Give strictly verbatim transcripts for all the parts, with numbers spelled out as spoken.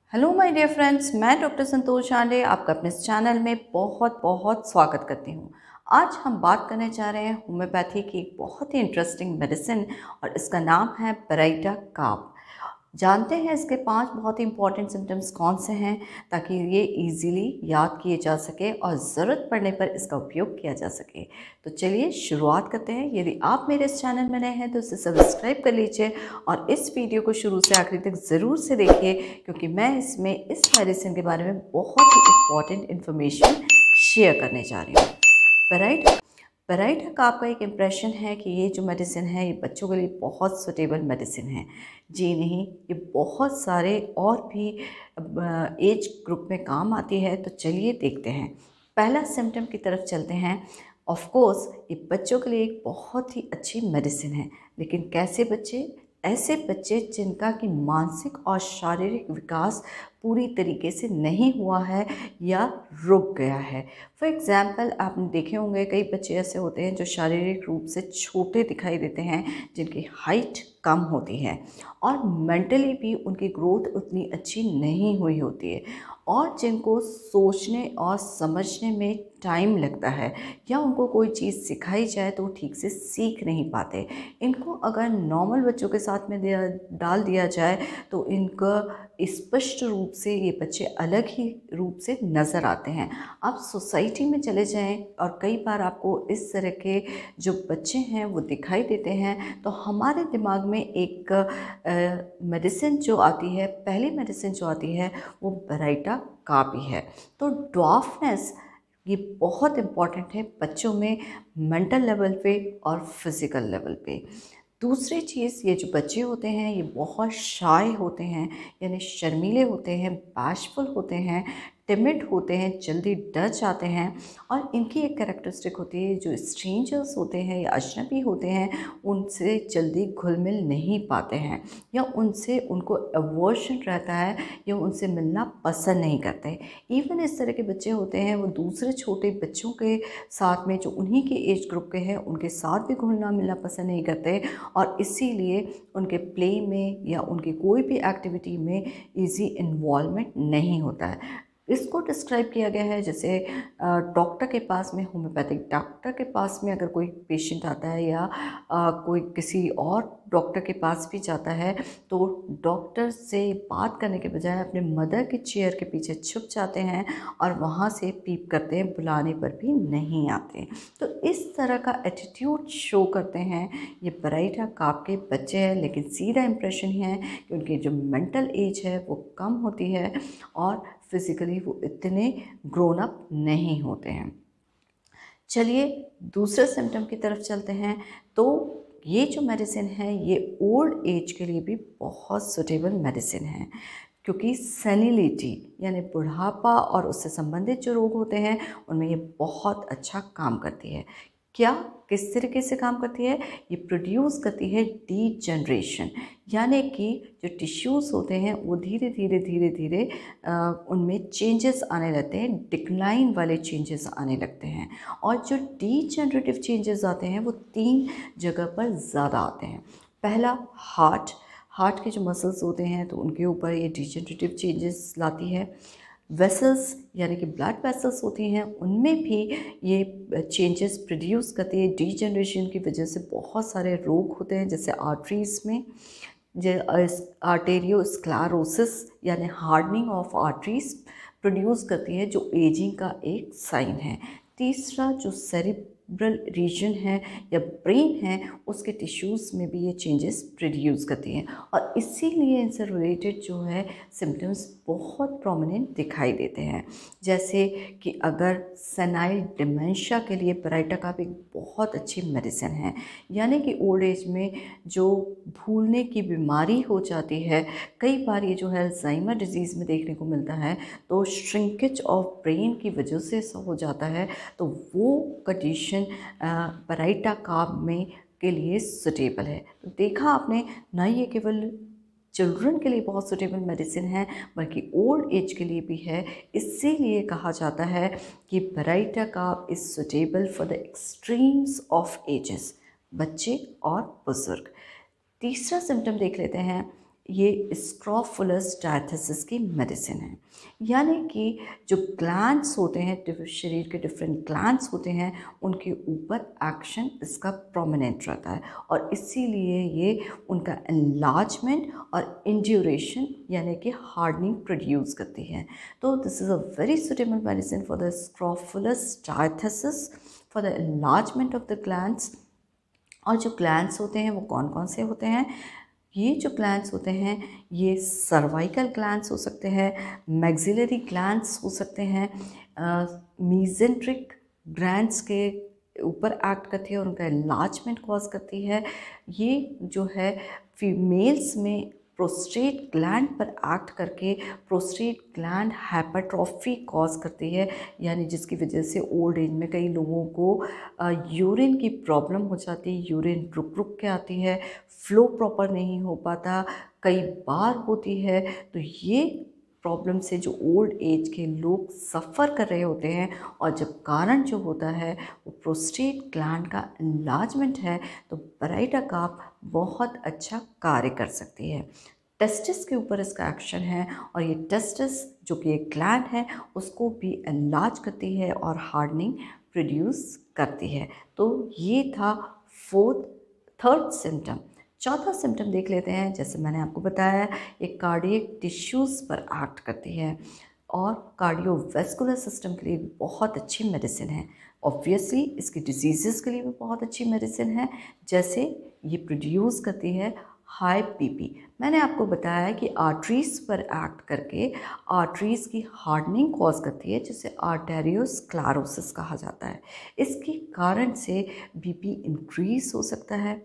Hello my dear friends, मैं doctor Santosh Ande आपका अपने इस चैनल में बहुत बहुत स्वागत करती हूँ। आज हम बात करने जा रहे हैं होम्योपैथी की एक बहुत ही इंटरेस्टिंग मेडिसिन और इसका नाम है बेरेटा कार्ब। जानते हैं इसके पांच बहुत ही इंपॉर्टेंट सिम्टम्स कौन से हैं ताकि ये इजीली याद किए जा सके और ज़रूरत पड़ने पर इसका उपयोग किया जा सके। तो चलिए शुरुआत करते हैं। यदि आप मेरे इस चैनल में नए हैं तो इसे सब्सक्राइब कर लीजिए और इस वीडियो को शुरू से आखिरी तक ज़रूर से देखिए, क्योंकि मैं इसमें इस मेडिसिन के बारे में बहुत ही इंपॉर्टेंट इन्फॉर्मेशन शेयर करने जा रही हूँ। बेरेटा बेरेटा का आपका एक इम्प्रेशन है कि ये जो मेडिसिन है ये बच्चों के लिए बहुत सुटेबल मेडिसिन है। जी नहीं, ये बहुत सारे और भी एज ग्रुप में काम आती है। तो चलिए देखते हैं। पहला सिम्टम की तरफ चलते हैं। ऑफ कोर्स ये बच्चों के लिए एक बहुत ही अच्छी मेडिसिन है, लेकिन कैसे बच्चे? ऐसे बच्चे जिनका कि मानसिक और शारीरिक विकास पूरी तरीके से नहीं हुआ है या रुक गया है। फॉर एग्ज़ाम्पल, आपने देखे होंगे कई बच्चे ऐसे होते हैं जो शारीरिक रूप से छोटे दिखाई देते हैं, जिनकी हाइट कम होती है और मेंटली भी उनकी ग्रोथ उतनी अच्छी नहीं हुई होती है, और जिनको सोचने और समझने में टाइम लगता है या उनको कोई चीज़ सिखाई जाए तो वो ठीक से सीख नहीं पाते। इनको अगर नॉर्मल बच्चों के साथ में दिया डाल दिया जाए तो इनका स्पष्ट रूप से ये बच्चे अलग ही रूप से नज़र आते हैं। आप सोसाइटी में चले जाएं और कई बार आपको इस तरह के जो बच्चे हैं वो दिखाई देते हैं, तो हमारे दिमाग में एक मेडिसिन जो आती है, पहली मेडिसिन जो आती है वो बेरेटा कार्ब ही है। तो ड्वार्फनेस ये बहुत इम्पॉर्टेंट है बच्चों में, मेंटल लेवल पे और फिज़िकल लेवल पे। दूसरी चीज़, ये जो बच्चे होते हैं ये बहुत शाय होते हैं, यानी शर्मीले होते हैं, बैशफुल होते हैं, टिमिड होते हैं, जल्दी डर जाते हैं। और इनकी एक कैरेक्टरिस्टिक होती है, जो स्ट्रेंजर्स होते हैं या अजनबी होते हैं उनसे जल्दी घुल मिल नहीं पाते हैं, या उनसे उनको अवर्शन रहता है या उनसे मिलना पसंद नहीं करते। इवन इस तरह के बच्चे होते हैं वो दूसरे छोटे बच्चों के साथ में जो उन्हीं के एज ग्रुप के हैं उनके साथ भी घुलना मिलना पसंद नहीं करते, और इसीलिए उनके प्ले में या उनकी कोई भी एक्टिविटी में इजी इन्वॉल्वमेंट नहीं होता है। इसको डिस्क्राइब किया गया है जैसे डॉक्टर के पास में, होम्योपैथिक डॉक्टर के पास में अगर कोई पेशेंट आता है या आ, कोई किसी और डॉक्टर के पास भी जाता है तो डॉक्टर से बात करने के बजाय अपने मदर के चेयर के पीछे छुप जाते हैं और वहाँ से पीप करते हैं, बुलाने पर भी नहीं आते। तो इस तरह का एटीट्यूड शो करते हैं ये बेरेटा कार्ब के बच्चे हैं, लेकिन सीधा इम्प्रेशन है कि उनकी जो मेंटल एज है वो कम होती है और फिज़िकली वो इतने ग्रोन अप नहीं होते हैं। चलिए दूसरे सिम्टम की तरफ चलते हैं। तो ये जो मेडिसिन है ये ओल्ड एज के लिए भी बहुत सुटेबल मेडिसिन है, क्योंकि सेनिलिटी यानी बुढ़ापा और उससे संबंधित जो रोग होते हैं उनमें ये बहुत अच्छा काम करती है। क्या, किस तरीके से काम करती है? ये प्रोड्यूस करती है डीजनरेशन, यानी कि जो टिश्यूज़ होते हैं वो धीरे धीरे धीरे धीरे उनमें चेंजेस आने लगते हैं, डिक्लाइन वाले चेंजेस आने लगते हैं। और जो डीजनरेटिव चेंजेस आते हैं वो तीन जगह पर ज़्यादा आते हैं। पहला, हार्ट हार्ट के जो मसल्स होते हैं तो उनके ऊपर ये डीजनरेटिव चेंजेस लाती है। वेसल्स यानी कि ब्लड वेसल्स होती हैं उनमें भी ये चेंजेस प्रोड्यूस करती है। डीजनरेशन की वजह से बहुत सारे रोग होते हैं, जैसे आर्टरीज़ में जो आर्टेरियोस्क्लेरोसिस यानी हार्डनिंग ऑफ आर्टरीज प्रोड्यूस करती है, जो एजिंग का एक साइन है। तीसरा, जो सेरिब्रल रीजन है या ब्रेन है उसके टिश्यूज़ में भी ये चेंजेस प्रोड्यूस करती हैं, और इसीलिए इनसे रिलेटेड जो है सिम्टम्स बहुत प्रोमिनेंट दिखाई देते हैं। जैसे कि अगर सेनाइल डिमेंशिया के लिए बेरेटा कार्ब एक बहुत अच्छी मेडिसिन है, यानी कि ओल्ड एज में जो भूलने की बीमारी हो जाती है, कई बार ये जो है अल्जाइमर डिजीज़ में देखने को मिलता है, तो श्रिंकेज ऑफ ब्रेन की वजह से ऐसा हो जाता है, तो वो कंडीशन बेरेटा कार्ब में के लिए सुटेबल है। तो देखा आपने, ना ये केवल चिल्ड्रन के लिए बहुत सुटेबल मेडिसिन है बल्कि ओल्ड एज के लिए भी है। इसीलिए कहा जाता है कि baryta carb is suitable for the extremes of ages, बच्चे और बुज़ुर्ग। तीसरा सिम्टम देख लेते हैं। ये स्क्रोफुलस डायथिसिस की मेडिसिन है। यानी कि जो ग्लैंड्स होते हैं, शरीर के डिफरेंट ग्लैंड्स होते हैं, उनके ऊपर एक्शन इसका प्रोमिनेंट रहता है और इसीलिए ये उनका एनलार्जमेंट और इंड्यूरेशन यानी कि हार्डनिंग प्रोड्यूस करती है। तो this is a very suitable medicine for the scrofulous diathesis, for the enlargement of the glands. और जो ग्लैंड्स होते हैं वो कौन कौन से होते हैं? ये जो ग्लैंड्स होते हैं ये सर्वाइकल ग्लैंड्स हो सकते हैं, मैक्सिलरी ग्लैंड्स हो सकते हैं, मीजेंट्रिक ग्लैंड्स के ऊपर एक्ट करती है और उनका एनलार्जमेंट कॉज करती है। ये जो है फीमेल्स में प्रोस्टेट ग्लैंड पर एक्ट करके प्रोस्टेट ग्लैंड हाइपरट्रॉफी कॉज करती है, यानी जिसकी वजह से ओल्ड एज में कई लोगों को यूरिन की प्रॉब्लम हो जाती है, यूरिन रुक रुक के आती है, फ्लो प्रॉपर नहीं हो पाता, कई बार होती है। तो ये प्रॉब्लम से जो ओल्ड एज के लोग सफ़र कर रहे होते हैं और जब कारण जो होता है वो प्रोस्टेट ग्लैंड का एनलार्जमेंट है, तो बराइटा कार्प बहुत अच्छा कार्य कर सकती है। टेस्टिस के ऊपर इसका एक्शन है और ये टेस्टिस जो कि एक ग्लैंड है उसको भी एनलार्ज करती है और हार्डनिंग प्रोड्यूस करती है। तो ये था फोर्थ थर्ड सिम्टम। चौथा सिम्टम देख लेते हैं। जैसे मैंने आपको बताया ये कार्डियक टिश्यूज़ पर एक्ट करती है और कार्डियोवैस्कुलर सिस्टम के लिए बहुत अच्छी मेडिसिन है। ऑब्वियसली इसकी डिजीज़ के लिए भी बहुत अच्छी मेडिसिन है। जैसे ये प्रोड्यूस करती है हाई बीपी। मैंने आपको बताया कि आर्टरीज़ पर एक्ट करके आर्टरीज़ की हार्डनिंग कॉज करती है, जिसे आर्टेरियोस्क्लेरोसिस कहा जाता है। इसके कारण से बीपी इंक्रीज हो सकता है,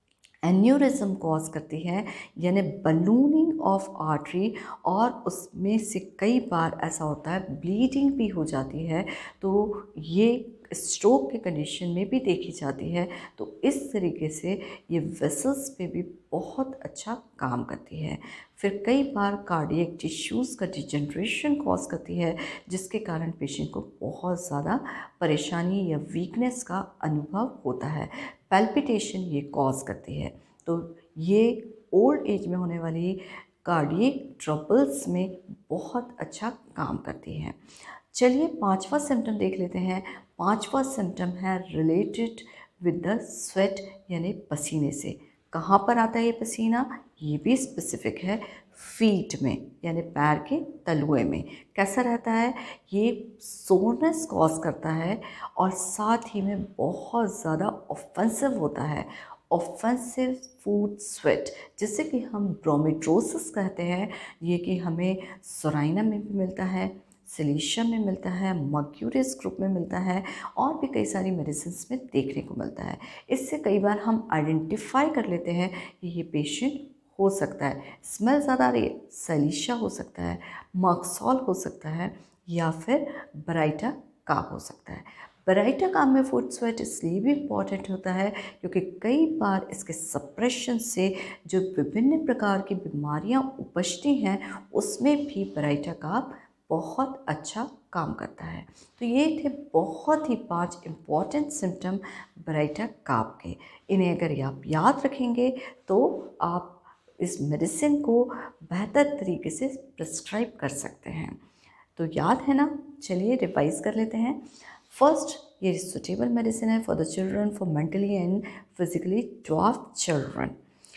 एन्यूरिज्म कॉज करती है यानी बलूनिंग ऑफ आर्टरी, और उसमें से कई बार ऐसा होता है ब्लीडिंग भी हो जाती है। तो ये स्ट्रोक के कंडीशन में भी देखी जाती है। तो इस तरीके से ये वेसल्स पे भी बहुत अच्छा काम करती है। फिर कई बार कार्डियक टिश्यूज़ का डिजनरेशन कॉज करती है, जिसके कारण पेशेंट को बहुत ज़्यादा परेशानी या वीकनेस का अनुभव होता है। पैल्पिटेशन ये कॉज करती है। तो ये ओल्ड एज में होने वाली कार्डियक ट्रबल्स में बहुत अच्छा काम करती है। चलिए पांचवा सिम्टम देख लेते हैं। पांचवा सिम्टम है रिलेटेड विद द स्वेट यानी पसीने से। कहाँ पर आता है ये पसीना? ये भी स्पेसिफिक है, फीट में यानी पैर के तलुए में। कैसा रहता है? ये सोरनेस कॉज करता है और साथ ही में बहुत ज़्यादा ऑफेंसिव होता है, ऑफेंसिव फूड स्वेट, जिसे कि हम ब्रोमेट्रोसिस कहते हैं। ये कि हमें सोराइना में भी मिलता है, सिलीशियम में मिलता है, मर्क्यूरियस ग्रुप में मिलता है और भी कई सारी मेडिसिन में देखने को मिलता है। इससे कई बार हम आइडेंटिफाई कर लेते हैं कि ये पेशेंट हो सकता है, स्मेल ज़्यादा आ रही है, सलीशा हो सकता है, मर्क्सॉल हो सकता है, या फिर बराइटा कार्प हो सकता है। बराइटा कार्प में फूड स्वेट इसलिए भी इम्पॉर्टेंट होता है क्योंकि कई बार इसके सप्रेशन से जो विभिन्न प्रकार की बीमारियां उपजती हैं उसमें भी बराइटा कार्प बहुत अच्छा काम करता है। तो ये थे बहुत ही पांच इम्पॉर्टेंट सिम्टम बराइटा कार्प के। इन्हें अगर आप याद रखेंगे तो आप इस मेडिसिन को बेहतर तरीके से प्रिस्क्राइब कर सकते हैं। तो याद है ना? चलिए रिवाइज कर लेते हैं। फर्स्ट, ये सुटेबल मेडिसिन है for the children, for mentally and physically dwarf children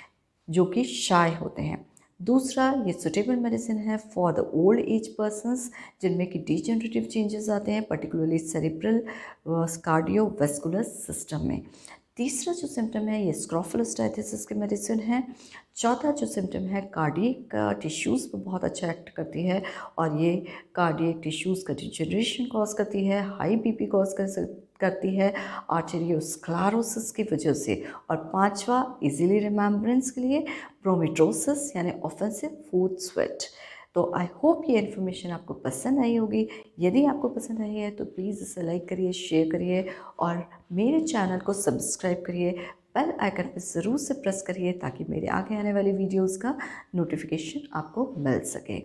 जो कि शाय होते हैं। दूसरा, ये सुटेबल मेडिसिन है for the old age persons जिनमें कि डिजेनरेटिव चेंजेस आते हैं, पर्टिकुलरली सेरिब्रल कार्डियोवैस्कुलर सिस्टम में। तीसरा जो सिम्टम है ये स्क्रोफुलस डायथिसिस की मेडिसिन है। चौथा जो सिम्टम है कार्डियक टिश्यूज़ पर बहुत अच्छा एक्ट करती है और ये कार्डियक टिश्यूज़ का डिजनरेशन कॉज करती है, हाई बीपी कॉज कर करती है आर्टेरियोस्क्लेरोसिस की वजह से। और पांचवा इजीली रिमेम्बरेंस के लिए ब्रोमेट्रोसिस यानी ऑफेंसिव फूड स्वेट। तो आई होप ये इन्फॉर्मेशन आपको पसंद आई होगी। यदि आपको पसंद आई है तो प्लीज़ इसे लाइक करिए, शेयर करिए और मेरे चैनल को सब्सक्राइब करिए। बेल आइकन पर ज़रूर से प्रेस करिए ताकि मेरे आगे आने वाले वीडियोस का नोटिफिकेशन आपको मिल सके।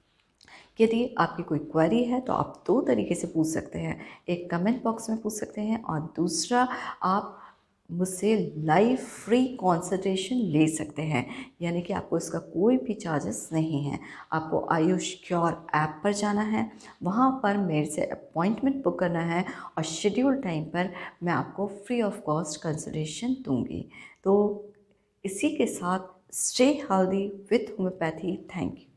यदि आपकी कोई क्वेरी है तो आप दो तरीके से पूछ सकते हैं। एक कमेंट बॉक्स में पूछ सकते हैं और दूसरा आप मुझसे लाइव फ्री कंसल्टेशन ले सकते हैं, यानी कि आपको इसका कोई भी चार्जेस नहीं है। आपको आयुष क्योर ऐप पर जाना है, वहाँ पर मेरे से अपॉइंटमेंट बुक करना है और शेड्यूल टाइम पर मैं आपको फ्री ऑफ कॉस्ट कंसल्टेशन दूंगी। तो इसी के साथ stay healthy with homeopathy. Thank you.